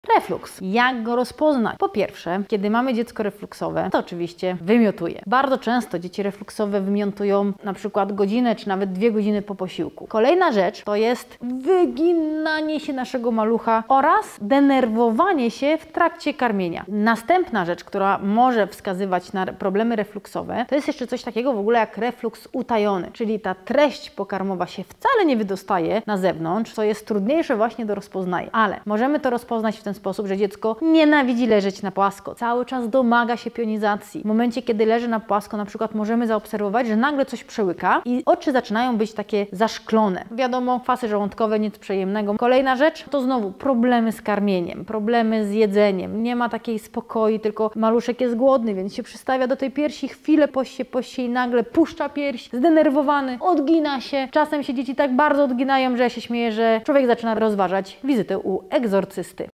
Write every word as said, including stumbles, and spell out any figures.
Refluks. Jak go rozpoznać? Po pierwsze, kiedy mamy dziecko refluksowe, to oczywiście wymiotuje. Bardzo często dzieci refluksowe wymiotują na przykład godzinę czy nawet dwie godziny po posiłku. Kolejna rzecz to jest wyginanie się naszego malucha oraz denerwowanie się w trakcie karmienia. Następna rzecz, która może wskazywać na problemy refluksowe, to jest jeszcze coś takiego w ogóle jak refluks utajony, czyli ta treść pokarmowa się wcale nie wydostaje na zewnątrz, co jest trudniejsze właśnie do rozpoznania. Ale możemy to rozpoznać w ten sposób, że dziecko nienawidzi leżeć na płasko, cały czas domaga się pionizacji. W momencie, kiedy leży na płasko, na przykład możemy zaobserwować, że nagle coś przełyka i oczy zaczynają być takie zaszklone. Wiadomo, kwasy żołądkowe, nic przyjemnego. Kolejna rzecz to znowu problemy z karmieniem, problemy z jedzeniem. Nie ma takiej spokoi, tylko maluszek jest głodny, więc się przystawia do tej piersi, chwilę poście, poście i nagle puszcza pierś, zdenerwowany, odgina się. Czasem się dzieci tak bardzo odginają, że ja się śmieję, że człowiek zaczyna rozważać wizytę u egzorcysty.